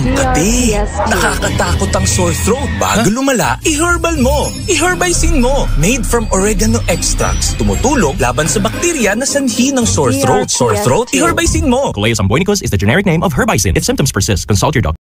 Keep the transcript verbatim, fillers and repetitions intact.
kati. Nakakatakot ang sore throat. Bago lumala, i-herbal mo. I-herbicin mo. Made from oregano extracts. Tumutulong laban sa bakterya na sanhi ng sore throat. Sore throat, i-herbicin mo. Coleus amboinicus is the generic name of herbicin. If symptoms persist, consult your doctor.